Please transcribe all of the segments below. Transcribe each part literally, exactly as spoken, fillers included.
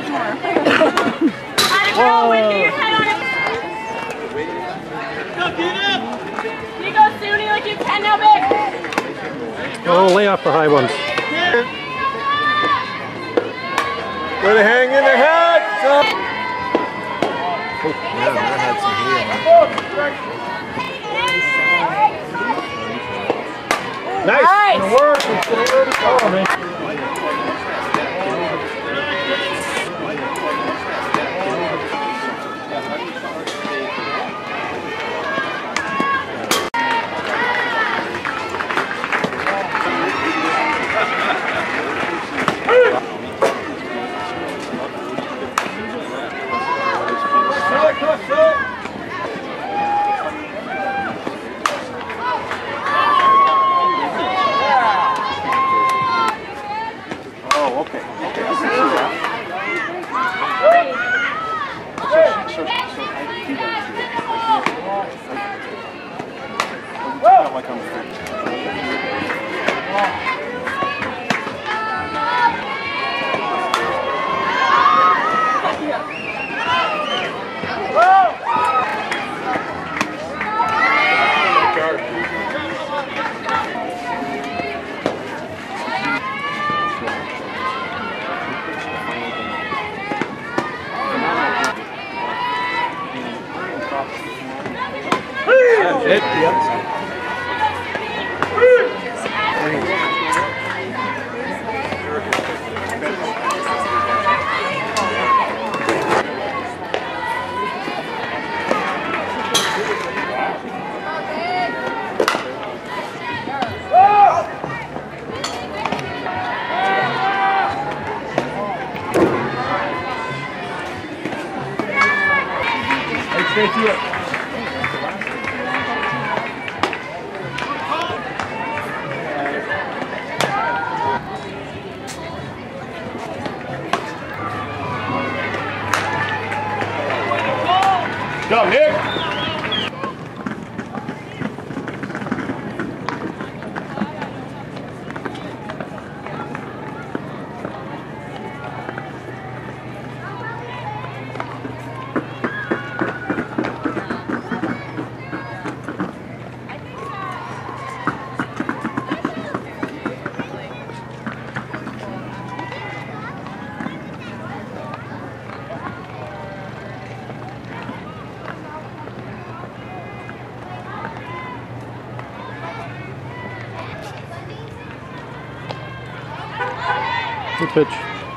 more. Whoa. Wait, get your head on it. Go, get up. You go, Suni, like you can now, babe. Oh, lay off the high ones. Let it hang in the head. So. Oh, yeah, that had some heel. Nice. Nice. Good work. Oh, man. Oh, okay. Okay, I can see that. So, so, so, I do that. Like I'm That's it. Yep. Stay to it. Go, Nick! Good pitch.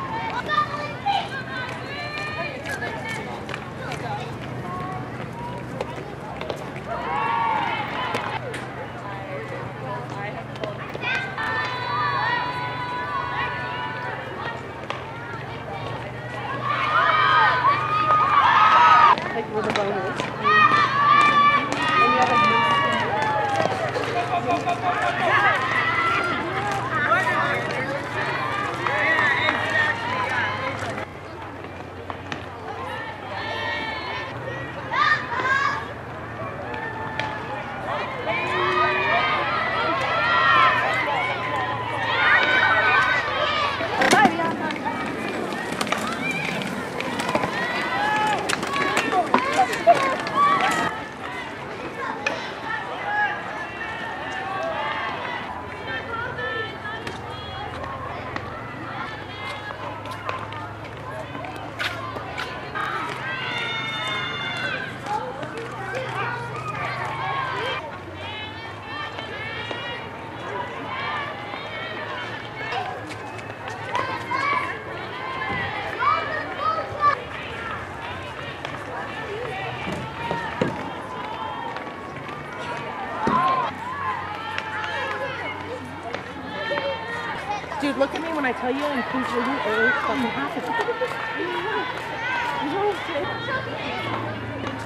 Like where the bone is. Dude, look at me when I tell you I'm completely early fucking happy.